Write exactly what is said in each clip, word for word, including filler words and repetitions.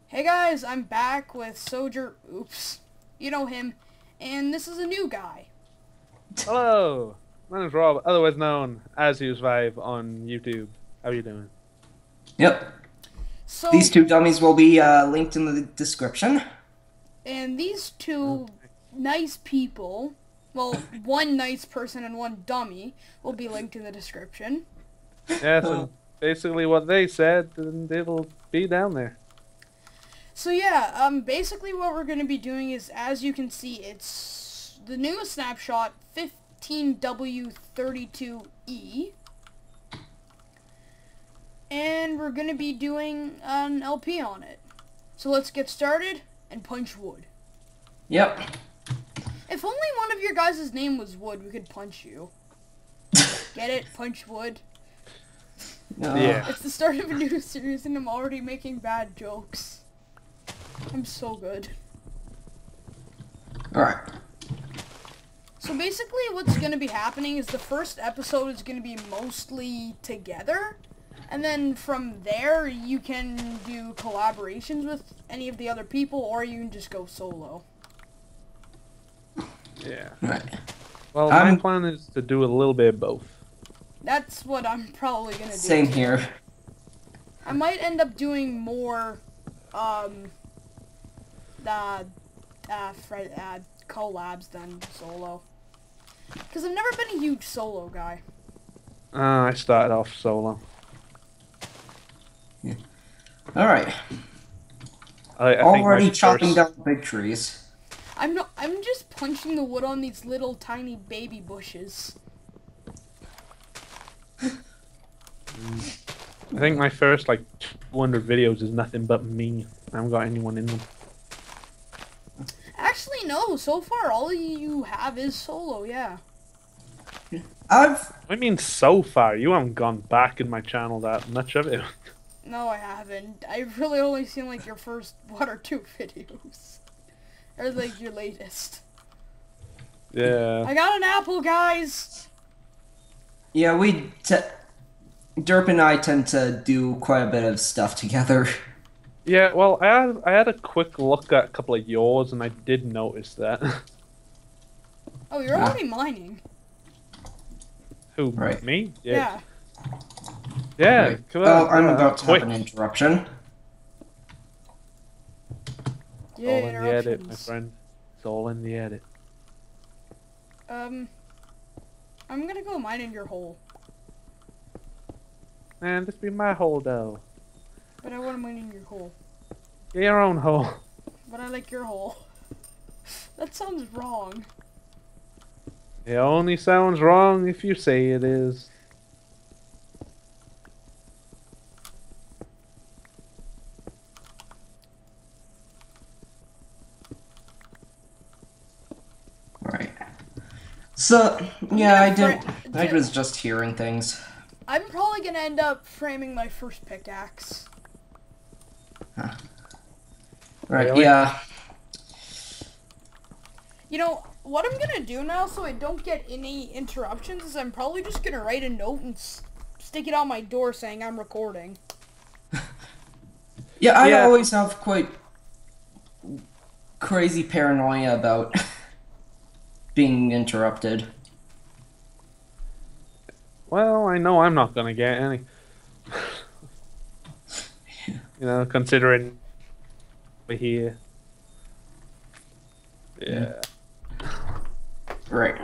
Hey guys, I'm back with Soldier, oops, you know him, and this is a new guy. Hello, my name's Rob, otherwise known as Vibe on YouTube. How are you doing? Yep. These So, two dummies will be uh, linked in the description. and these two Okay. nice people, well, one nice person and one dummy, will be linked in the description. Yes, and basically what they said, and it'll be down there. So yeah, um, basically what we're going to be doing is, as you can see, it's the new snapshot fifteen W thirty-two E. And we're going to be doing an L P on it. So let's get started and punch wood. Yep. If only one of your guys' name was Wood, we could punch you. Get it? Punch wood. Uh, Yeah. It's the start of a new series and I'm already making bad jokes. I'm so good. Alright. So basically what's going to be happening is the first episode is going to be mostly together. And then from there you can do collaborations with any of the other people or you can just go solo. Yeah. Right. Well, Um, my plan is to do a little bit of both. That's what I'm probably going to do. Same too. here. I might end up doing more um uh, uh, fr- uh collabs than solo. Because I've never been a huge solo guy. Uh, I started off solo. Alright. I, I think Already my chopping first- down big trees. I'm not. I'm just punching the wood on these little tiny baby bushes. I think my first like two hundred videos is nothing but me. I haven't got anyone in them. Actually, no. So far, all you have is solo. Yeah. I've I mean, so far you haven't gone back in my channel that much of it. No, I haven't. I've really only seen like your first one or two videos, or like your latest. Yeah. I got an apple, guys. yeah, we t Derp and I tend to do quite a bit of stuff together. Yeah, well, I had I had a quick look at a couple of yours, and I did notice that. Oh, you're already mining. Who? Right. Me? Yeah. Yeah. Right. Come Well, on, I'm uh, about to have Twitch. an interruption. Yeah. All in the edit, my interruptions. friend. It's all in the edit. Um, I'm gonna go mine in your hole, Man, this be my hole though. but I want to mine in your hole. Get your own hole. But I like your hole. That sounds wrong. It only sounds wrong if you say it is. Right. So, yeah, I gonna didn't. fr- I was just hearing things. I'm probably gonna end up framing my first pickaxe. Right, Really? yeah. You know, what I'm gonna do now so I don't get any interruptions is I'm probably just gonna write a note and s- stick it on my door saying I'm recording. Yeah, I Yeah. always have quite crazy paranoia about being interrupted. Well, I know I'm not gonna get any. You know, considering we're here. Yeah. Right.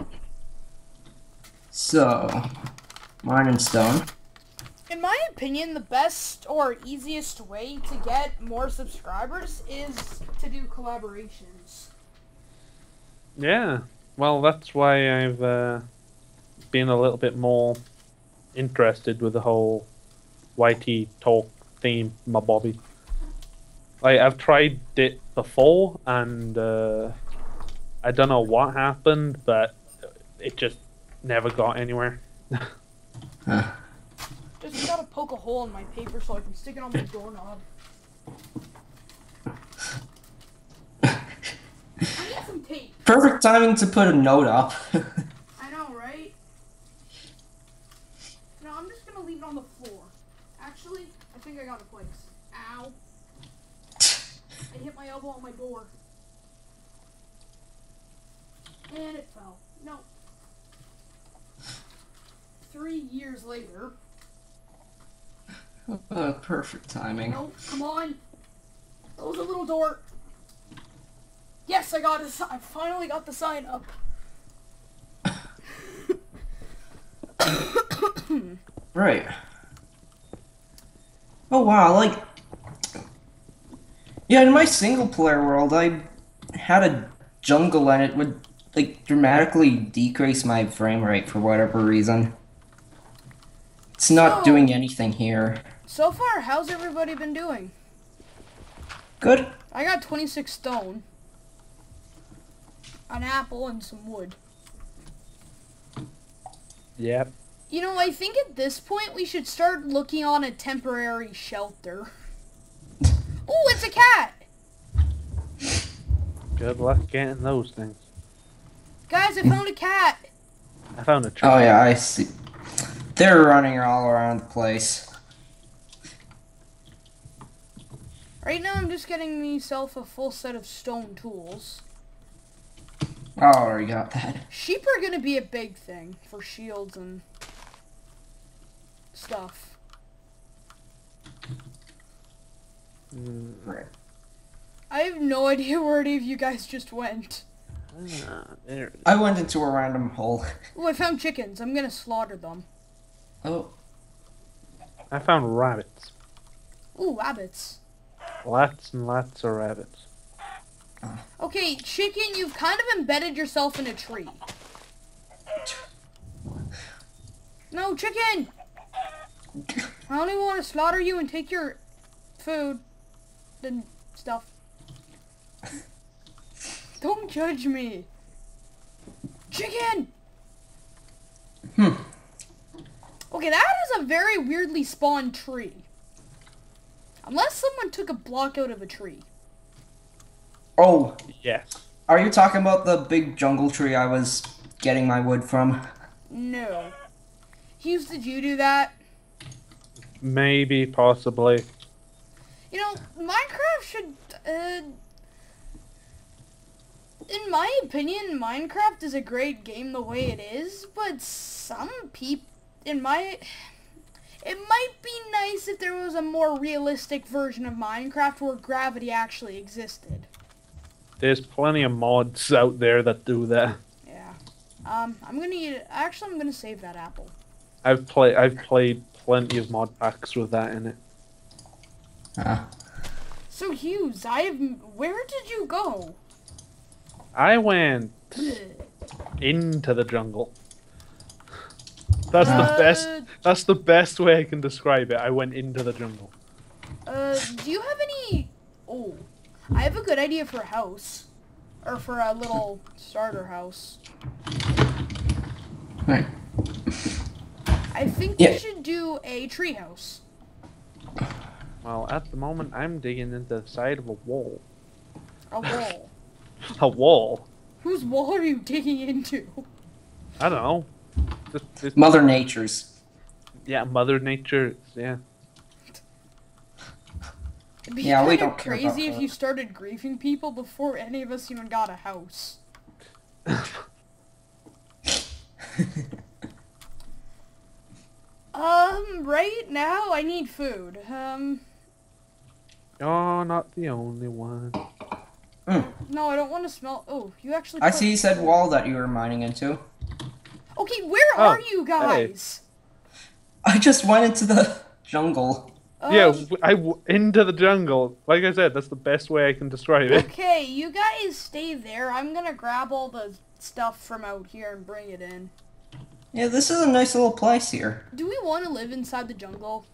So, mine and stone. In my opinion, the best or easiest way to get more subscribers is to do collaborations. Yeah. Well, that's why I've uh, been a little bit more interested with the whole Y T talk theme, my Bobby. Like, I've tried it before, and uh, I don't know what happened, but it just never got anywhere. Huh. Just gotta poke a hole in my paper so I can stick it on my doorknob. I need some tape. Perfect timing to put a note up. I know, right? No, I'm just gonna leave it on the floor. Actually, I think I got a place. Ow. my elbow on my door. And it fell. No. Three years later. Uh, perfect timing. No, come on. Close the little door. Yes, I got it. I finally got the sign up. Right. Oh wow, like... Yeah, in my single-player world, I had a jungle and it would, like, dramatically decrease my frame rate for whatever reason. It's not So- doing anything here. So far, how's everybody been doing? Good? I got twenty-six stone. An apple and some wood. Yep. You know, I think at this point we should start looking on a temporary shelter. Oh, it's a cat! Good luck getting those things. Guys, I found a cat! I found a tree. Oh yeah, I see. They're running all around the place. Right now I'm just getting myself a full set of stone tools. Oh, I already got that. Sheep are gonna be a big thing for shields and stuff. Mm, Right. I have no idea where any of you guys just went. ah, there it is. I went into a random hole. Oh, I found chickens. I'm gonna slaughter them. Oh, I found rabbits. Ooh, rabbits. Lots and lots of rabbits. Okay, chicken, you've kind of embedded yourself in a tree. No, chicken! I only want to slaughter you and take your food and stuff. Don't judge me. Chicken! Hmm. Okay, that is a very weirdly spawned tree. Unless someone took a block out of a tree. oh, Yes. are you talking about the big jungle tree I was getting my wood from? No. Hughes, did you do that? Maybe, possibly. You know, Minecraft should, uh... in my opinion, Minecraft is a great game the way it is, but some people, in my... It might be nice if there was a more realistic version of Minecraft where gravity actually existed. There's plenty of mods out there that do that. Yeah. Um, I'm gonna eat it. Actually, I'm gonna save that apple. I've played. I've played plenty of mod packs with that in it. Uh, So, Hughes, I have... Where did you go? I went into the jungle. That's the Uh, best. That's the best way I can describe it. I went into the jungle. Uh, do you have any... Oh, I have a good idea for a house. Or for a little starter house. right. I think Yeah. we should do a tree house. Well, at the moment, I'm digging into the side of a wall. A wall. A wall? Whose wall are you digging into? I don't know. Just, just, Mother Nature's. yeah, Mother Nature. Yeah. It'd be Yeah, we kind don't of care about crazy if that. you started griefing people before any of us even got a house. Um, right now I need food. Um, You're not the only one. no, I don't want to smell. Oh, you actually. I put- see you said wall that you were mining into. Okay, where Oh, are you guys? I just went into the jungle. Yeah, Um, w- I w- into the jungle. Like I said, that's the best way I can describe it. Okay, you guys stay there. I'm gonna grab all the stuff from out here and bring it in. Yeah, this is a nice little place here. Do we want to live inside the jungle?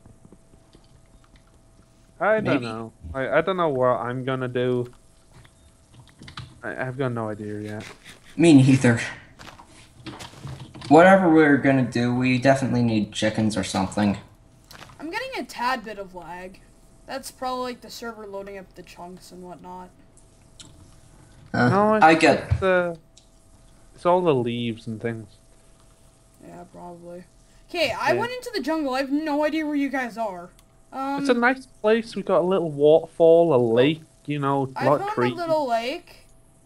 I don't Maybe. know. I, I don't know what I'm gonna do. I, I've got no idea yet. Me neither. Whatever we're gonna do, we definitely need chickens or something. I'm getting a tad bit of lag. That's probably like the server loading up the chunks and whatnot. Uh, No, it's, I get. It's, uh, it's all the leaves and things. Yeah, probably. Okay, I Yeah. went into the jungle. I have no idea where you guys are. Um, It's a nice place. We got a little waterfall, a lake. you know, a I lot of found a trees. little lake.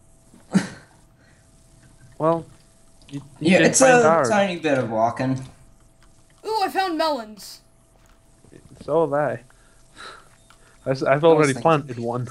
Well, you, you Yeah, did it's find a ours. tiny bit of walking. Ooh, I found melons. So have I. I s- I've I was already thinking- planted one.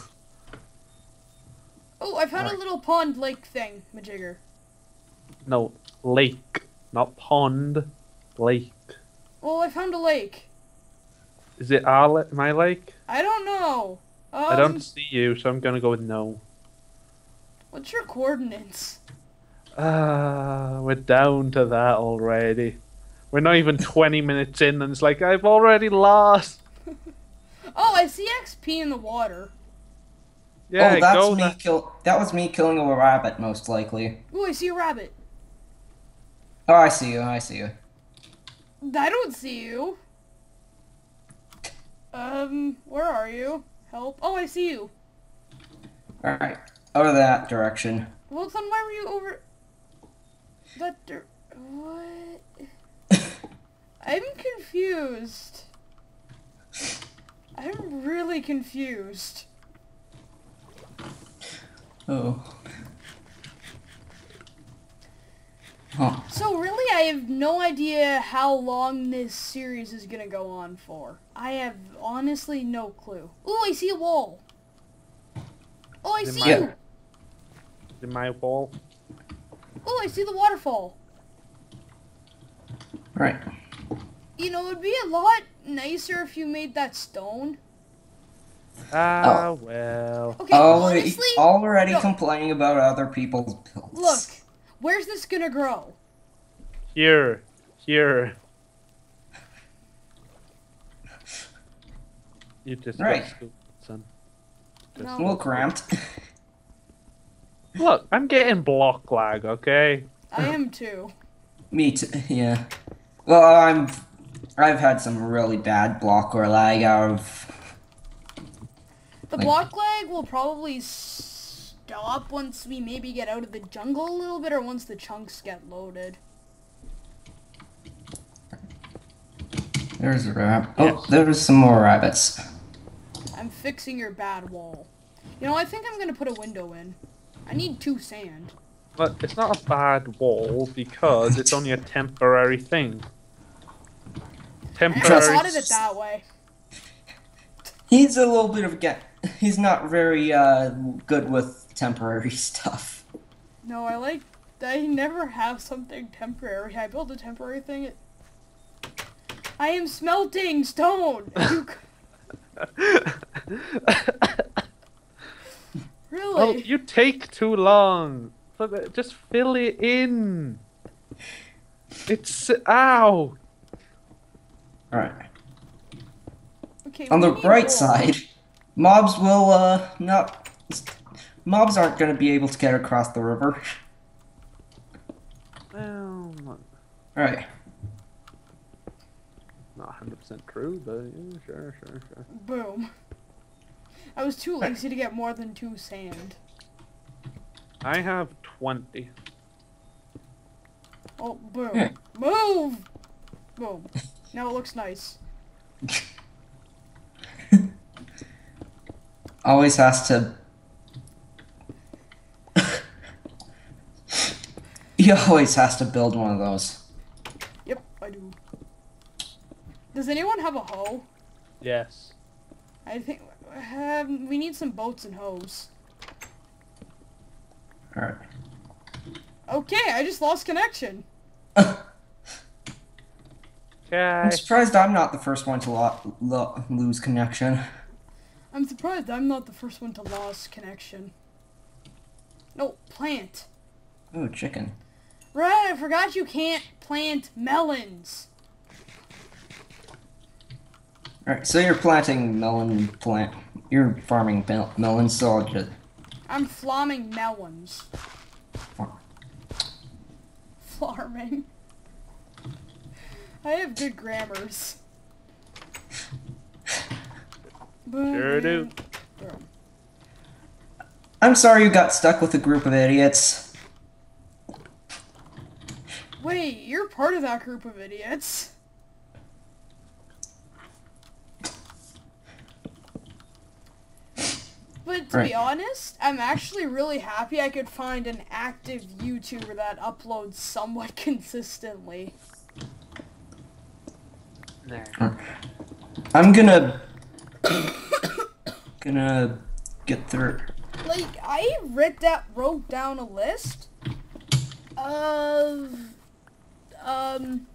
Oh, I found Alright. a little pond lake thing, Majigger. No, lake, not pond. Lake. Well, I found a lake. Is it our la- my lake? I don't know. Um, I don't see you, so I'm gonna go with no. What's your coordinates? Ah, we're down to that already. We're not even twenty minutes in, and it's like I've already lost. Oh, I see X P in the water. Yeah, oh, that's go me that. kill. That was me killing a rabbit, most likely. Ooh, I see a rabbit. Oh, I see you. I see you. I don't see you. Um, where are you? Help. Oh, I see you. All right, out of that direction. Well, then why were you over... That dir- What? I'm confused. I'm really confused. Oh. Huh. So really, I have no idea how long this series is gonna go on for. I have honestly no clue. Ooh, I see a wall. Oh, I Is it see my- you. In my wall. Oh, I see the waterfall. Right. You know, it'd be a lot nicer if you made that stone. Ah, well. Okay, Already, honestly, already no. complaining about other people's builds. Look, where's this gonna grow? Here, here. You just got Right. scooped, son. No. A little cramped. Look, I'm getting block lag, okay? I am too. Me too. Yeah. Well, I'm. I've had some really bad block or lag out of. The Like- block lag will probably stop once we maybe get out of the jungle a little bit, or once the chunks get loaded. There's a rabbit. Yes. Oh, there's some more rabbits. I'm fixing your bad wall. You know, I think I'm gonna put a window in. I need two sand. But it's not a bad wall because it's only a temporary thing. I never Temporary. thought of it that way. He's a little bit of a get. He's not very uh, good with temporary stuff. No, I like. I never have something temporary. I build a temporary thing. It, I am smelting stone. You c- really? Well, you take too long. But uh, just fill it in. It's ow. Alright. Okay. On we the need bright wool. side, mobs will uh not. Mobs aren't going to be able to get across the river. Well, not, Alright. not one hundred percent true, but yeah, sure, sure, sure. Boom. I was too lazy to get more than two sand. I have twenty. Oh, boom. Yeah. Move! Boom. Now it looks nice. Always has to. He always has to build one of those. Yep, I do. Does anyone have a hoe? Yes. I think um, we need some boats and hoes. Alright. Okay, I just lost connection. Okay. I'm surprised I'm not the first one to lo- lo- lose connection. I'm surprised I'm not the first one to lose connection. No, plant. Ooh, chicken. Right, I forgot you can't plant melons. Alright, so you're planting melon plant. You're farming mel- melons, so I'll just. I'm flamming melons. Farm. Farming. I have good grammars. Boom, Sure do. boom, boom. I'm sorry you got stuck with a group of idiots. Wait, you're part of that group of idiots. But to Right. be honest, I'm actually really happy I could find an active YouTuber that uploads somewhat consistently. I'm gonna gonna get through. Like, I read that, wrote down a list of, um,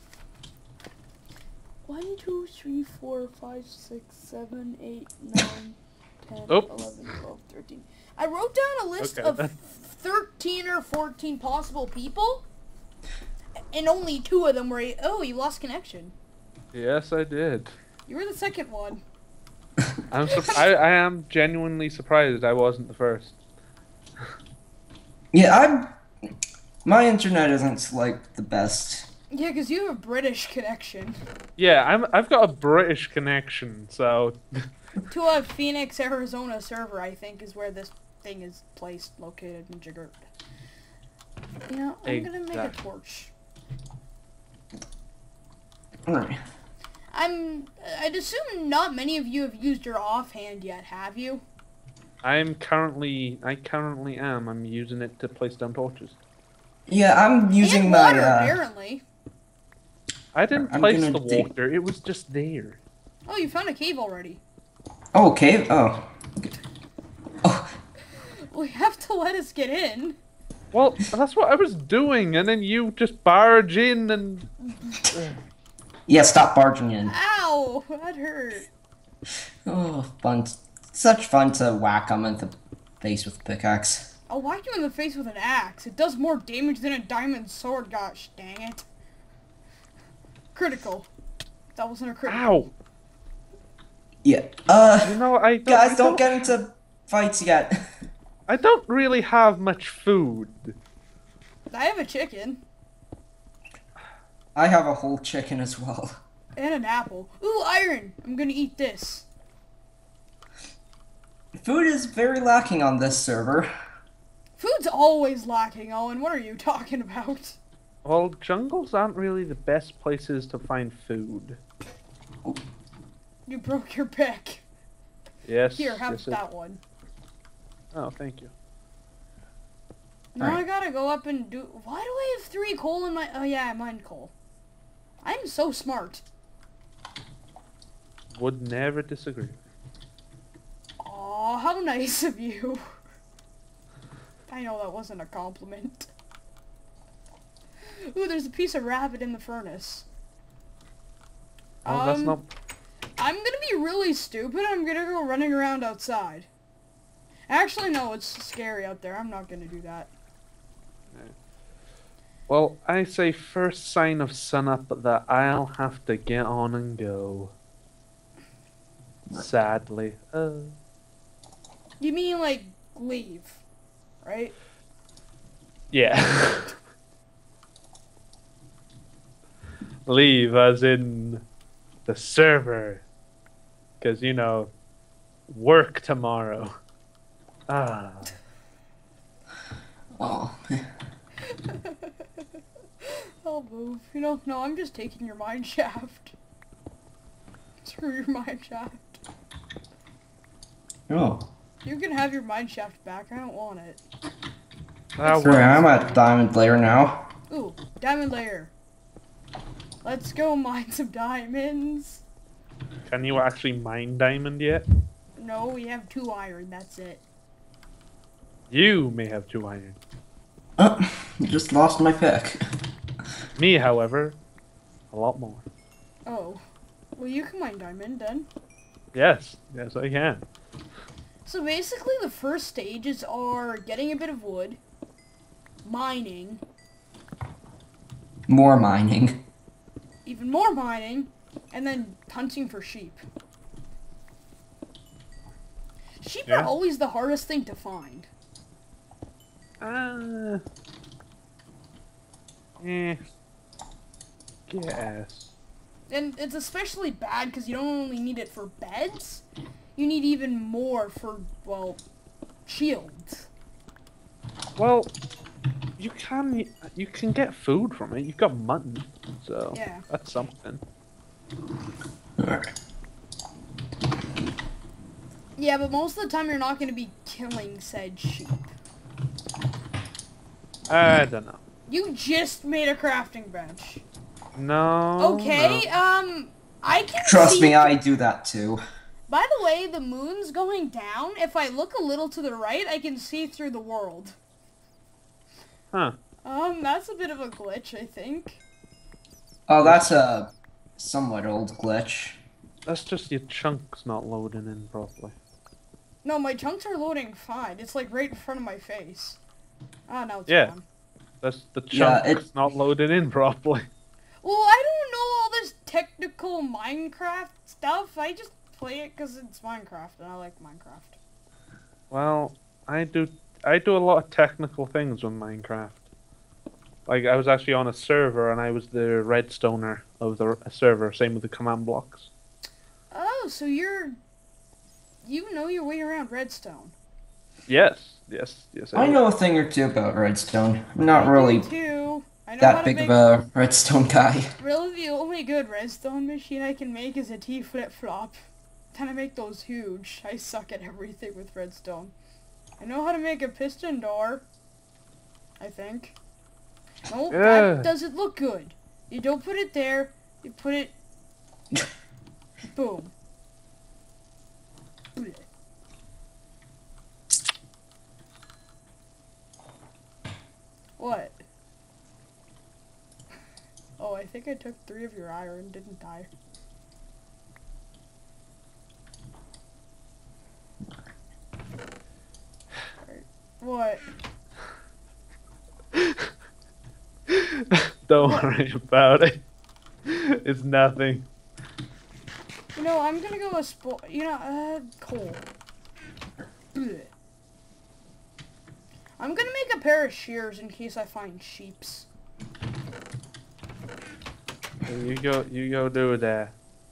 one, two, three, four, five, six, seven, eight, nine, ten, Oop. eleven, twelve, thirteen. I wrote down a list Okay, of then. thirteen or fourteen possible people, and only two of them were, oh, you lost connection. Yes, I did. You were the second one. I'm sur- I, I am genuinely surprised I wasn't the first. Yeah, I'm. My internet isn't like the best. Yeah, because you have a British connection Yeah, I'm. I've got a British connection, so to a Phoenix, Arizona server. I think is where this thing is placed, located in Jigger. You know, I'm gonna make a Exact- torch. Alright. I'm. I'd assume not many of you have used your offhand yet, have you? I'm currently. I currently am. I'm using it to place down torches. Yeah, I'm using and my. water, Uh, apparently. I didn't I'm place gonna the dig- water. It was just there. Oh, you found a cave already. oh, cave. Oh. Oh. Well, you have to let us get in. Well, that's what I was doing, and then you just barge in and. Yeah, stop barging in. Ow, that hurt. Oh, fun. Such fun to whack them in the face with a pickaxe. I'll whack you in the face with an axe. It does more damage than a diamond sword. Gosh, dang it. Critical. That wasn't a critical. Ow! Yeah. Uh, You know, I don't, guys, I don't get into fights yet. I don't really have much food. I have a chicken. I have a whole chicken as well. And an apple. Ooh, iron! I'm gonna eat this. Food is very lacking on this server. Food's always lacking, Owen. What are you talking about? Well, jungles aren't really the best places to find food. You broke your pick. Yes. Here, have yes, it- that one. Oh, thank you. Now Alright. I gotta go up and do... Why do I have three coal in my... Oh yeah, I mined coal. I'm so smart. Would never disagree. Aw, how nice of you. I know that wasn't a compliment. Ooh, there's a piece of rabbit in the furnace. Oh, that's Um, not. I'm gonna be really stupid. I'm gonna go running around outside. Actually, no, it's scary out there. I'm not gonna do that. Well, I say first sign of sunup that I'll have to get on and go. Sadly. Uh, You mean, like, leave, right? yeah. Leave, as in the server. Because, you know, work tomorrow. Ah. Oh. I'll move. You know, no, I'm just taking your mine shaft. Screw your mine shaft. Oh. You can have your mine shaft back. I don't want it. Ah, Sorry, I'm at diamond layer now. Ooh, diamond layer. Let's go mine some diamonds. Can you actually mine diamond yet? No, we have two iron. That's it. You may have two iron. Oh, just lost my pick. Me, however, a lot more. Oh. Well, you can mine diamond then. Yes, yes I can. So basically the first stages are getting a bit of wood, mining, More mining. even more mining, and then hunting for sheep. Sheep Yeah. are always the hardest thing to find. Uh, eh. Guess. And it's especially bad because you don't only need it for beds, you need even more for, well, shields. Well, you can you can get food from it. You've got mutton, so Yeah. that's something. Alright. Yeah, but most of the time you're not going to be killing said sheep. I don't know. You just made a crafting bench. No. Okay, no. um, I can Trust see... me, I do that too. By the way, the moon's going down. If I look a little to the right, I can see through the world. Huh. Um, that's a bit of a glitch, I think. Oh, that's a somewhat old glitch. That's just your chunks not loading in properly. No, my chunks are loading fine. It's like right in front of my face. Ah, now it's Yeah. gone. That's the Yeah, chunks it- not loading in properly. Well, I don't know all this technical Minecraft stuff. I just play it because it's Minecraft, and I like Minecraft. Well, I do I do a lot of technical things with Minecraft. Like, I was actually on a server, and I was the redstoner of the server, same with the command blocks. Oh, so you're... You know your way around redstone. Yes, yes, yes. I do. know a thing or two about redstone. I'm not I do really too. I know how that to big make... of a redstone guy. Really, the only good redstone machine I can make is a T flip-flop. Then I make those huge. I suck at everything with redstone. I know how to make a piston door. I think. No, Yeah. that doesn't look good. You don't put it there. You put it... Boom. What? Oh, I think I took three of your iron, didn't I? Alright. What? Don't worry about it. It's nothing. You know, I'm gonna go with spo- you know, uh, coal. Blech. I'm gonna make a pair of shears in case I find sheeps. You go, you go do that.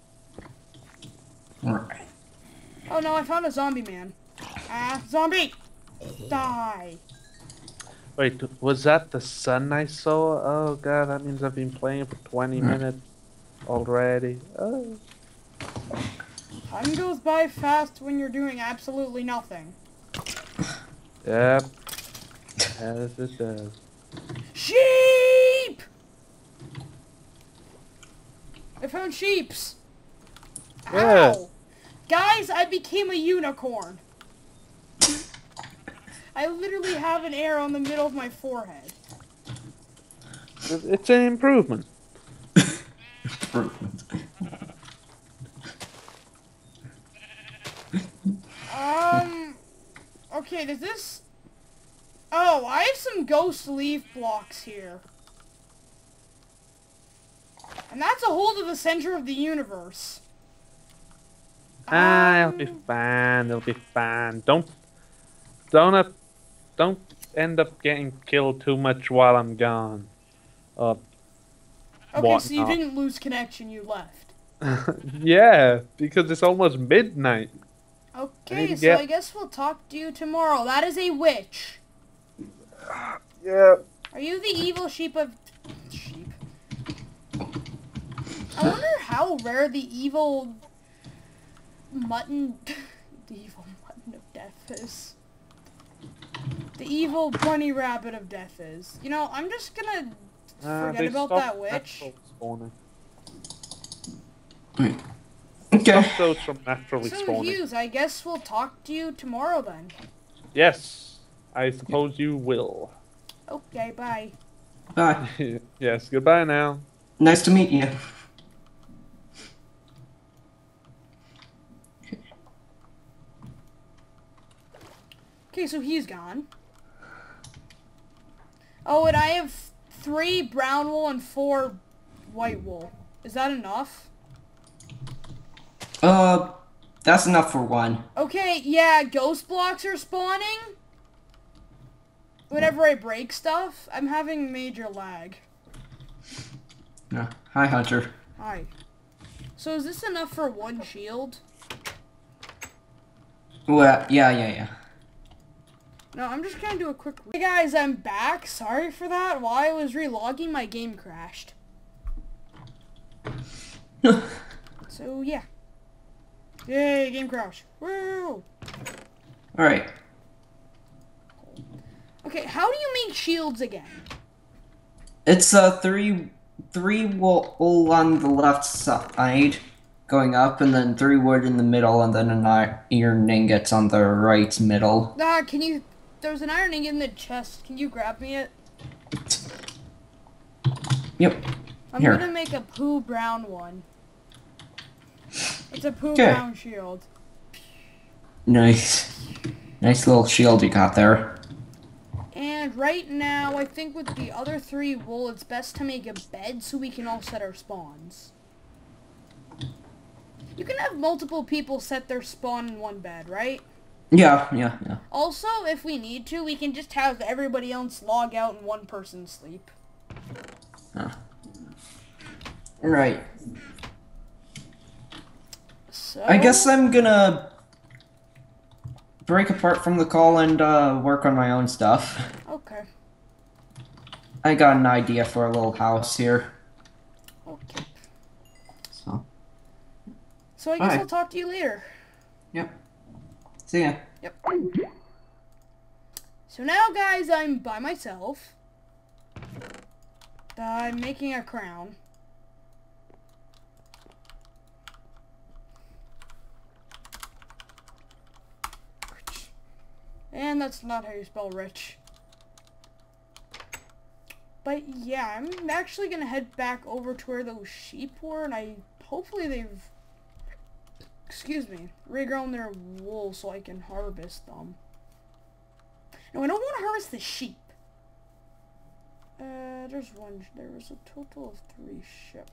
Right. Oh no, I found a zombie man. Ah, zombie! Die! Wait, was that the sun I saw? Oh god, that means I've been playing for twenty minutes already. Oh. Time goes by fast when you're doing absolutely nothing. Yep. As it does. Sheep! I found sheeps. Yeah. Ow! Guys, I became a unicorn. I literally have an arrow in the middle of my forehead. It- It's an improvement. Um, okay, does this... Oh, I have some ghost leaf blocks here. And that's a hole to the center of the universe. Ah, it'll be Um, fine. It'll be fine. Don't, don't, uh, don't end up getting killed too much while I'm gone. Uh, Okay, so you whatnot. didn't lose connection, you left. yeah, because it's almost midnight. Okay, to so get- I guess we'll talk to you tomorrow. That is a witch. Yeah. Are you the evil sheep of... Sheep? I wonder how rare the evil... Mutton... the evil mutton of death is. The evil bunny rabbit of death is. You know, I'm just gonna Uh, forget they about stopped that witch. natural spawning. Okay. Stop those from naturally So, spawning. Hughes, I guess we'll talk to you tomorrow then. Yes, I suppose you will. Okay, bye. Bye. Yes, goodbye now. Nice to meet you. Okay, so he's gone. Oh, and I have three brown wool and four white wool. Is that enough? Uh, that's enough for one. Okay, yeah, ghost blocks are spawning. Whenever I break stuff, I'm having major lag. No. Hi, Hunter. Hi. So is this enough for one shield? Well, yeah, yeah, yeah. No, I'm just gonna do a quick... Hey guys, I'm back. Sorry for that. While I was relogging, my game crashed. So, yeah. Yay, game crash. Woo! Alright. Okay, how do you make shields again? It's uh, three, three wool on the left side going up, and then three wood in the middle, and then an iron ingots on the right middle. Ah, can you... There's an iron ingot in the chest. Can you grab me it? Yep. I'm Here. gonna make a poo brown one. It's a poo 'Kay. brown shield. Nice. Nice little shield you got there. And right now, I think with the other three wool, it's best to make a bed so we can all set our spawns. You can have multiple people set their spawn in one bed, right? Yeah, yeah, yeah. Also, if we need to, we can just have everybody else log out and one person sleep. Huh. Right. So, I guess I'm gonna break apart from the call and uh, work on my own stuff. Okay. I got an idea for a little house here. Okay. So, So I guess Bye. I'll talk to you later. yep. See ya. Yep. So now, guys, I'm by myself. I'm making a crown. And that's not how you spell rich. But yeah, I'm actually gonna head back over to where those sheep were, and I hopefully they've, excuse me, regrown their wool so I can harvest them. No, I don't want to harvest the sheep. Uh, there's one. There was a total of three sheep.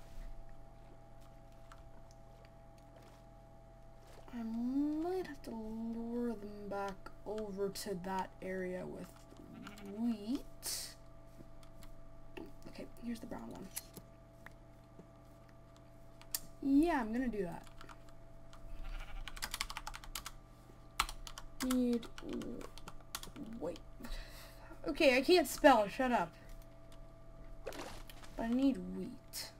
I might have to lure them back over to that area with wheat. Okay, here's the brown one. Yeah, I'm gonna do that. Need... Wait. Okay, I can't spell. Shut up. But I need wheat.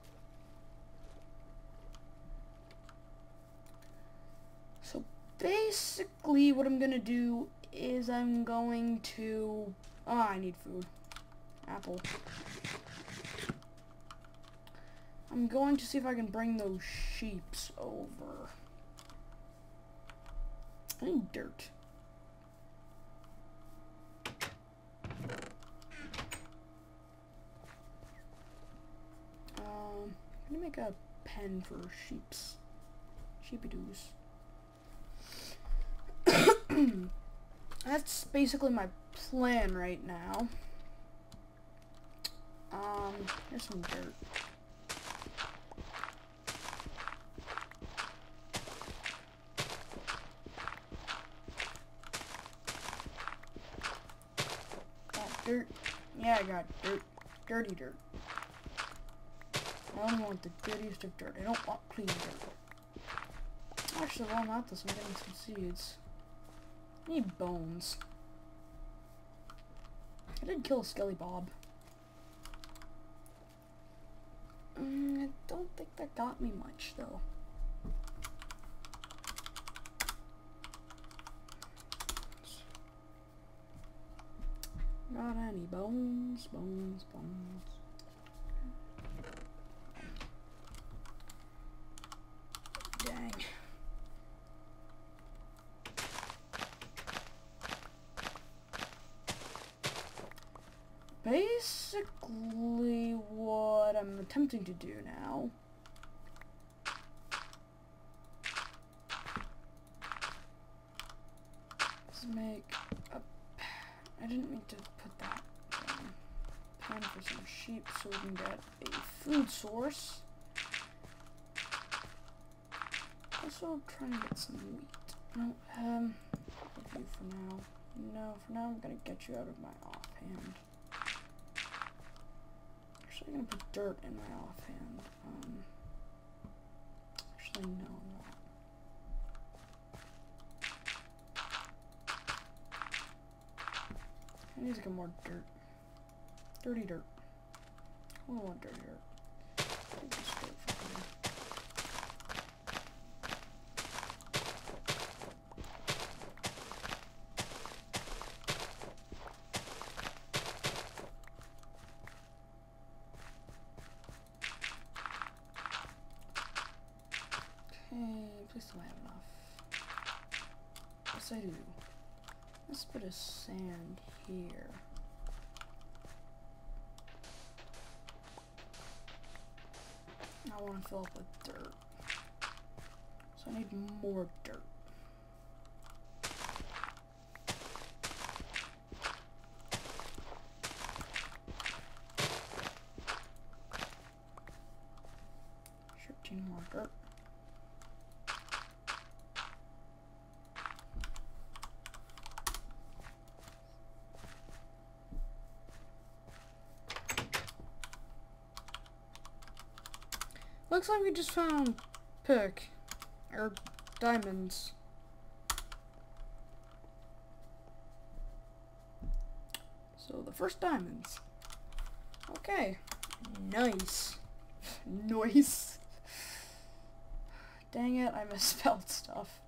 So basically what I'm gonna do is I'm going to... Oh, I need food. Apple. I'm going to see if I can bring those sheeps over. I need dirt. Um, I'm gonna make a pen for sheeps. Sheepy-doos. That's basically my plan right now. Um, here's some dirt. Got dirt. Yeah, I got dirt. Dirty dirt. I only want the dirtiest of dirt. I don't want clean dirt. Actually, while I'm at this, I'm getting some seeds. I need bones. I did kill a Skelly Bob. Mm, I don't think that got me much, though. Not any bones, bones, bones. Dang. Basically, what I'm attempting to do now is make a... I didn't mean to put that down. Plan for some sheep so we can get a food source. Also trying to get some wheat. No, um, I'll do for now. No, for now I'm gonna get you out of my offhand. Actually, I'm gonna put dirt in my offhand. Um, actually, no, I'm not. I need to get more dirt. Dirty dirt. I don't want dirty dirt. Take this dirt from here. Yes, I do. Let's put a sand here. I want to fill up with dirt. So I need more dirt. thirteen more dirt. Looks like we just found pick or diamonds. So the first diamonds. Okay. Nice. Nice. Dang it, I misspelled stuff.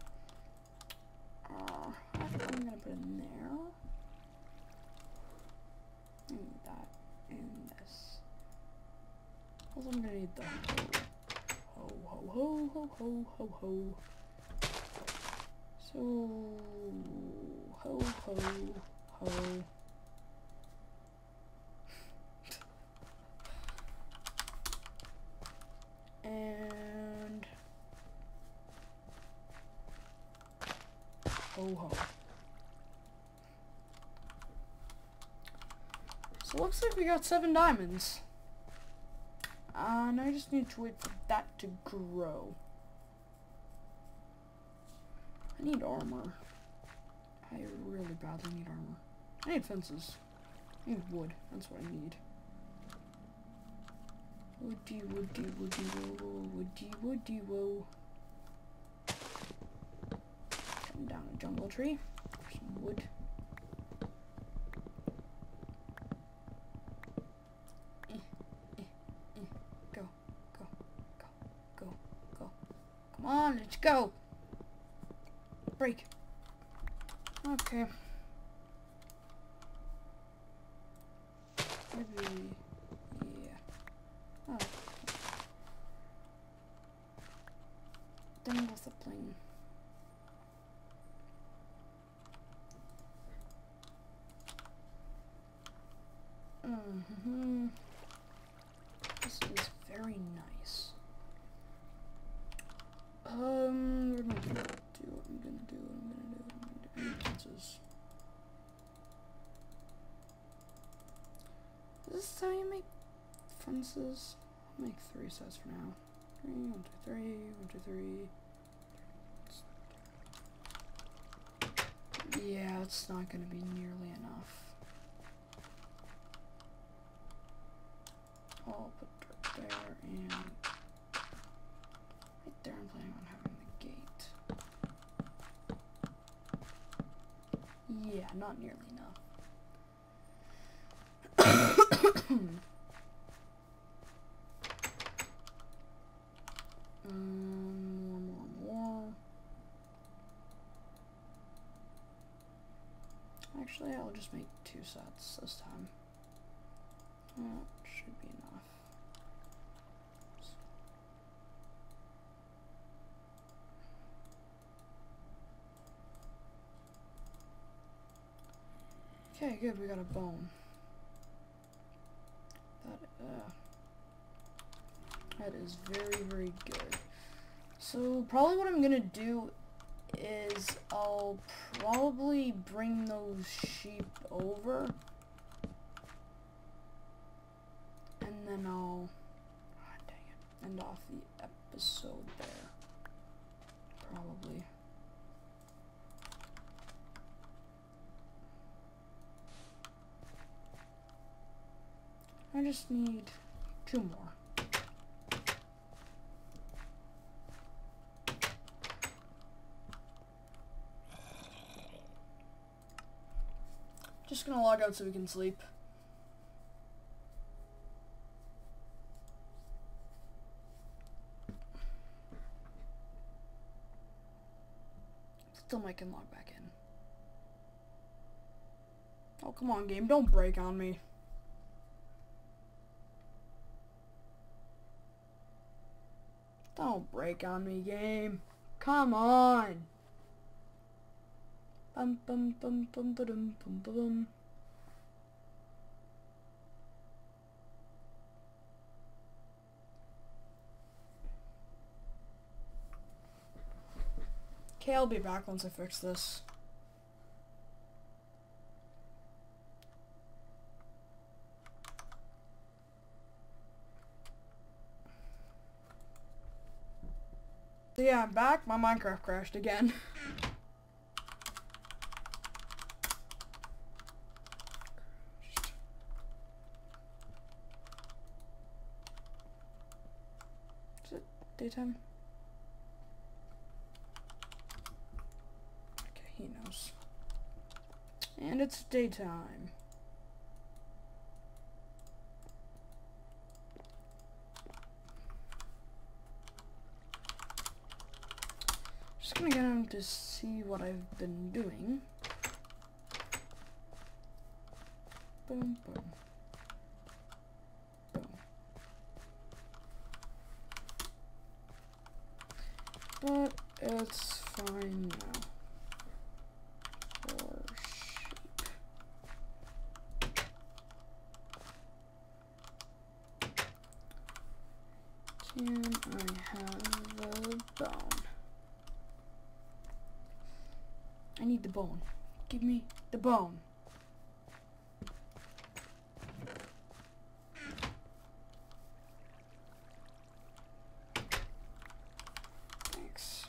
Uh, I think I'm gonna put in there. I need that and this. Also, I'm gonna need the ho ho ho ho ho ho ho. So ho ho ho. And ho ho. So looks like we got seven diamonds. Uh, now I just need to wait for that to grow. I need armor. I really badly need armor. I need fences. I need wood. That's what I need. Woody, woody, woody, whoa, woody, woody, whoa. Come down a jungle tree for some wood. Eh, eh, eh. Go, go, go, go, go. Come on, let's go. Break. Okay. Maybe. Oh. Then what's the plane? Mm-hmm. This is very nice. Um, what am I gonna do? What I'm gonna do? What I'm gonna do? What I'm gonna do? I need fences. Is this how you make fences? I'll make three sets for now. Three, one, two, three, one, two, three. Yeah, it's not gonna be nearly enough. I'll put dirt there and right there I'm planning on having the gate. Yeah, not nearly enough. Um, more, more, more. Actually, I'll just make two sets this time. That should be enough. Okay, good, we got a bone. That, uh... That is very, very good. So probably what I'm gonna do is I'll probably bring those sheep over and then I'll oh, dang it, end off the episode there. Probably. I just need two more. Just gonna log out so we can sleep. Still might can log back in. Oh, come on, game. Don't break on me. Don't break on me, game. Come on. Bum bum bum bum bum bum bum. Okay, I'll be back once I fix this. So yeah, I'm back. My Minecraft crashed again. Is it daytime? Okay, he knows. And it's daytime. Just gonna get him to see what I've been doing. Boom, boom. Boom. But it's fine now. For sheep. Can I have the bone? I need the bone. Give me the bone. Thanks.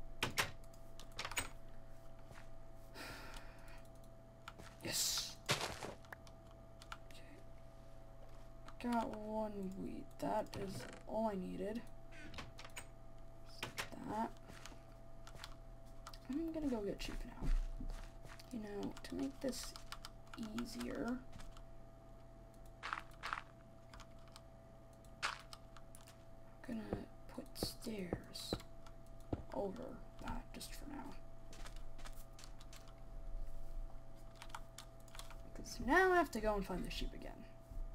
Yes. Okay. Got one wheat. That is all I needed. That. I'm gonna go get sheep now. You know, to make this easier, I'm gonna put stairs over that just for now. Because now I have to go and find the sheep again.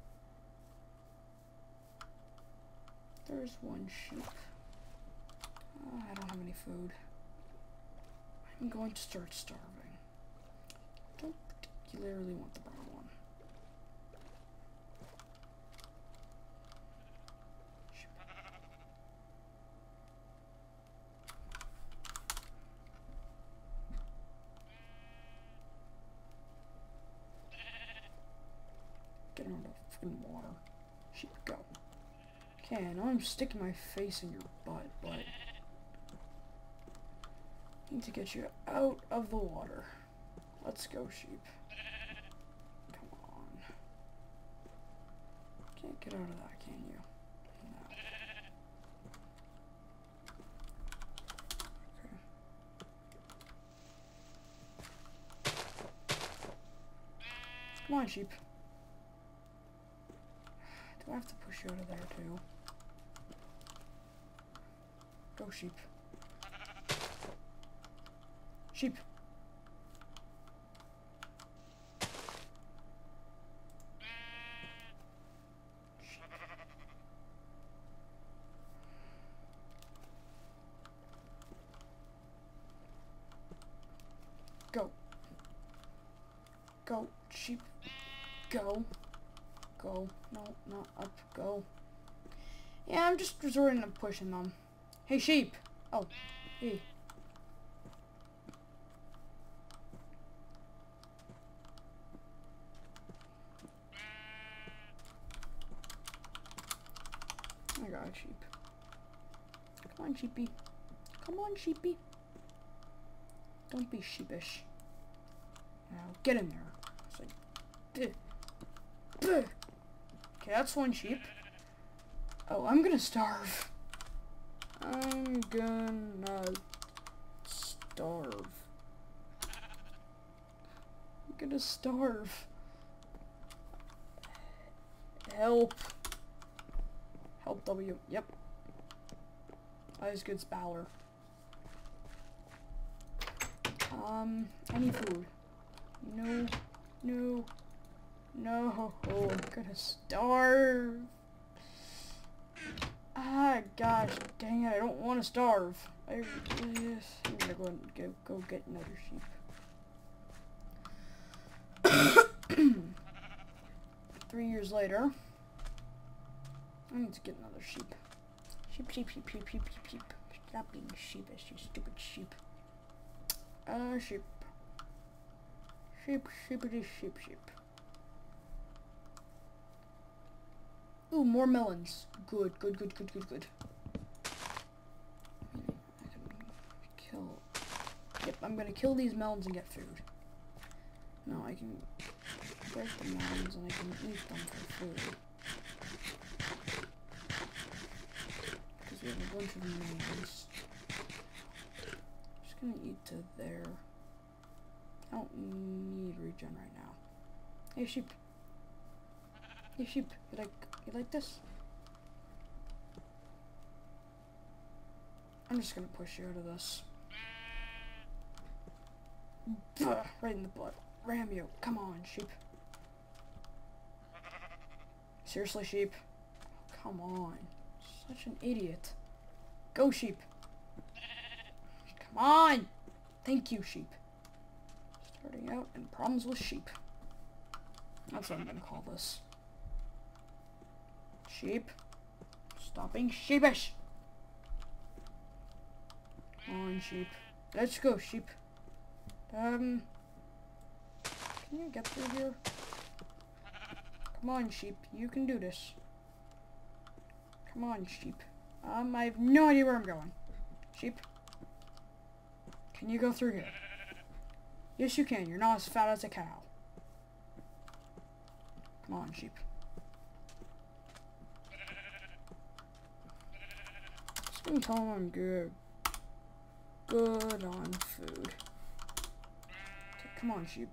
There's one sheep. Oh, I don't have any food. I'm going to start starving. Don't particularly want the brown one. Get him out of freaking water. Sheep, go. Okay, I know I'm sticking my face in your butt, but need to get you out of the water. Let's go, sheep. Come on. Can't get out of that, can you? No. Okay. Come on, sheep. Do I have to push you out of there, too? Go, sheep. Sheep. Go. Go, sheep. Go. Go. No, not up. Go. Yeah, I'm just resorting to pushing them. Hey, sheep. Oh, hey. I got a sheep. Come on, sheepy. Come on, sheepy. Don't be sheepish. Now, get in there. It's like, duh, duh. Okay, that's one sheep. Oh, I'm gonna starve. I'm gonna starve. I'm gonna starve. Help. Help W. Yep. That is good spouler. Um, I need food. No. No. No. Oh, I'm gonna starve. Ah, gosh, dang it, I don't want to starve. I, yes, I'm gonna go and go, go get another sheep. three years later. I need to get another sheep. Sheep, sheep, sheep, sheep, sheep, sheep, sheep. Stop being sheepish, you stupid sheep. Uh, sheep. Sheep, sheepity, sheep, sheep. Ooh, more melons. Good, good, good, good, good, good. I can kill... Yep, I'm gonna kill these melons and get food. No, I can break the melons and I can eat them for food. Because we have a bunch of melons. Just gonna eat to there. I don't need regen right now. Hey, sheep. Hey, sheep. You like, you like this? I'm just gonna push you out of this. Right in the butt. Ram you. Come on, sheep. Seriously, sheep? Come on. Such an idiot. Go, sheep. Come on! Thank you, sheep. Starting out and problems with sheep. That's what I'm gonna call this. Sheep. Stop being sheepish! Come on, sheep. Let's go, sheep. Um... Can you get through here? Come on, sheep. You can do this. Come on, sheep. Um, I have no idea where I'm going. Sheep. Can you go through here? Yes, you can. You're not as fat as a cow. Come on, sheep. Just gonna tell them I'm good. Good on food. Okay, come on, sheep.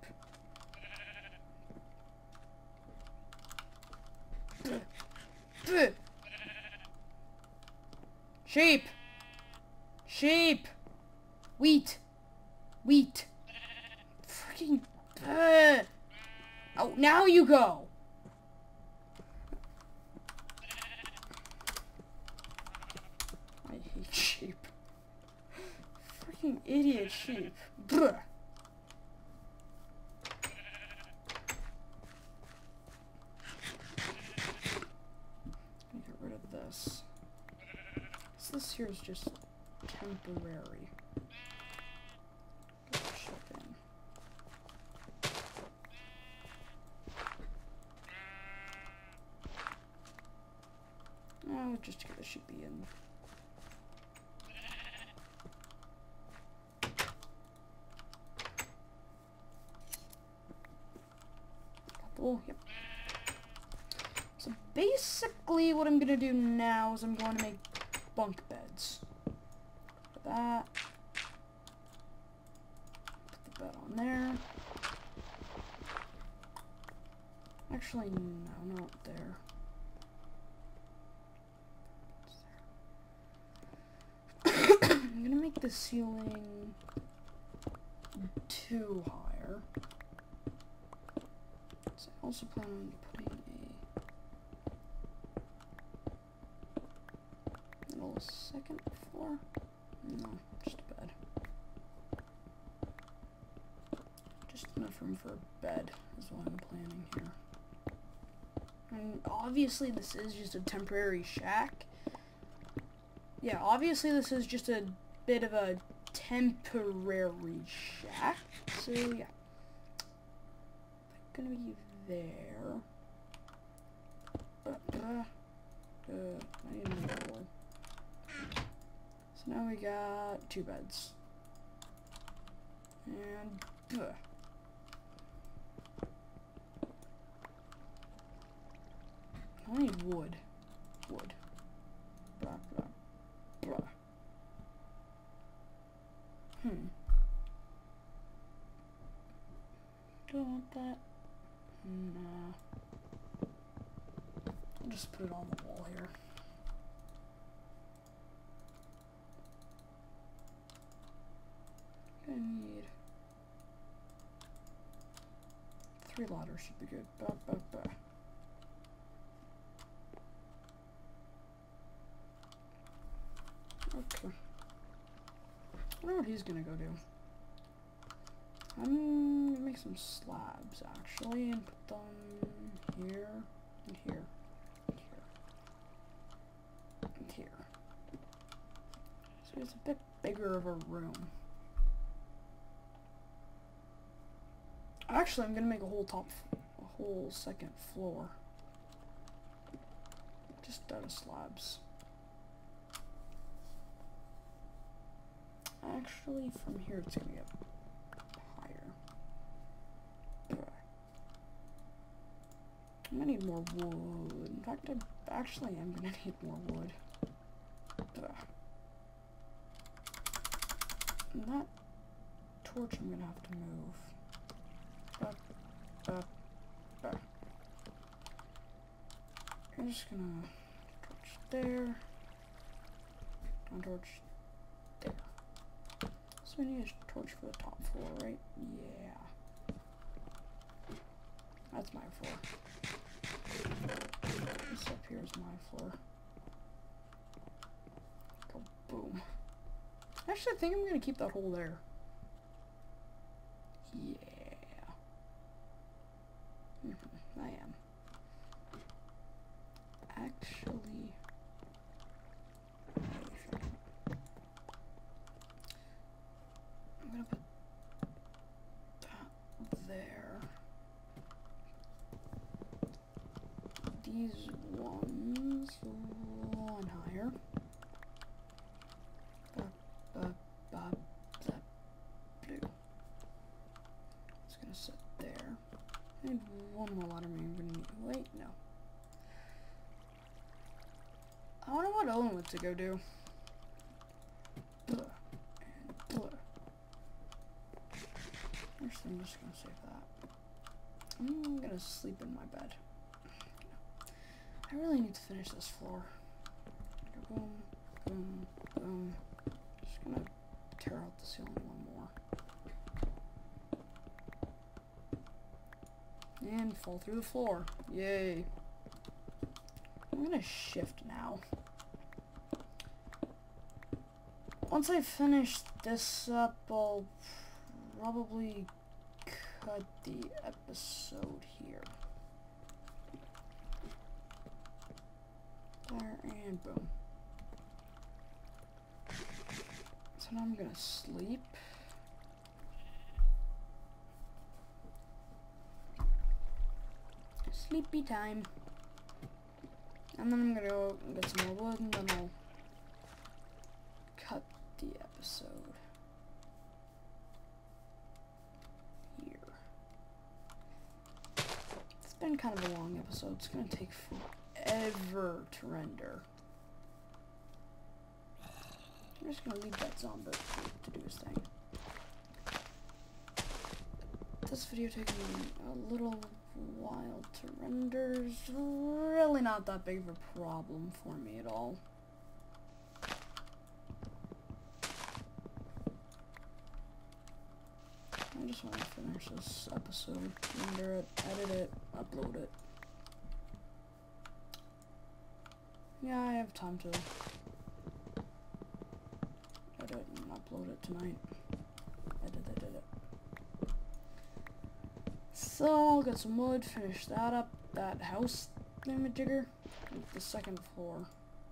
Sheep! Sheep! Wheat! Wheat! Freaking... Uh. Oh, now you go! I hate sheep. Freaking idiot sheep. Bleh. Get rid of this. So this here is just temporary. Get the ship in. Oh, just to get the sheepy in. Couple, yep. So basically what I'm gonna do now is I'm going to make bunk beds. Put that. Put the bed on there. Actually, no, not there. I'm gonna make the ceiling two higher. So I also plan on putting a little second floor. No, just a bed. Just enough room for a bed is what I'm planning here. And obviously this is just a temporary shack. Yeah, obviously this is just a bit of a temporary shack. So yeah. Gonna be there. Uh, uh, uh, I need another wall. So now we got two beds. And uh, I need wood. Wood. Blah, blah, blah. Hmm. Do I want that? Nah. I'll just put it on the wall here. I need three ladders should be good. Bah, bah, bah. Okay. I wonder what he's gonna go do. I'm gonna make make some slabs actually and put them here and here and here and here. So it's a bit bigger of a room. Actually, I'm gonna make a whole top, a whole second floor. Just out of slabs. Actually, from here it's gonna get higher. Okay. I'm gonna need more wood. In fact, I actually am gonna need more wood. Ugh. And that torch I'm gonna have to move. Back, back, back. I'm just gonna torch there. And torch there. So we need a torch for the top floor, right? Yeah. That's my floor. This up here is my floor. Go boom. Actually, I think I'm gonna keep that hole there. Yeah. Mm-hmm, I am. Actually, I'm gonna put that there. These ones one higher. Ba, ba, ba, ba, blue. It's gonna sit there. I need one more ladder. I'm gonna need. Wait, no. I wonder what Owen went to go do. Blah, and blah. Actually, I'm just gonna save that. I'm gonna sleep in my bed. I really need to finish this floor. Boom, boom, boom. Just gonna tear out the ceiling one more. And fall through the floor. Yay. I'm gonna shift now. Once I finish this up, I'll probably cut the episode here. There, and boom. So now I'm gonna sleep. Sleepy time. And then I'm gonna go and get some more wood, and then I'll cut the episode here. It's been kind of a long episode. It's gonna take forever to render. I'm just gonna leave that zombie to do his thing. This video taking a little while to render is really not that big of a problem for me at all. I just want to finish this episode, render it, edit it, upload it. Yeah, I have time to edit and upload it tonight. Edit, edit it. So I'll get some wood, finish that up, that house thingamajigger, with the second floor.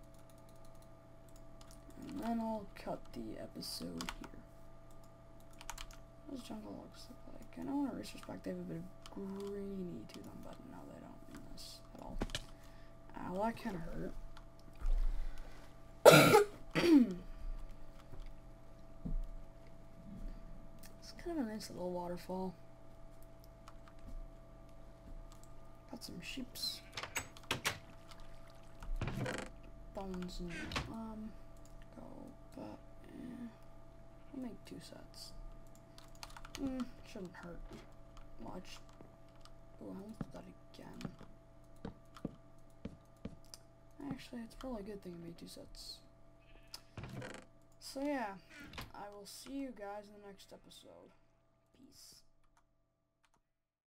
And then I'll cut the episode here. What does jungle looks look like? I know in a retrospect they have a bit of greeny to them, but no they don't in this at all. Ow, that kinda hurt. It's kind of a nice little waterfall. Got some sheeps. Bones and um go but eh. I'll make two sets. Mm, shouldn't hurt much. Oh, I won't do that again. Actually, it's probably a good thing I made two sets. So yeah, I will see you guys in the next episode.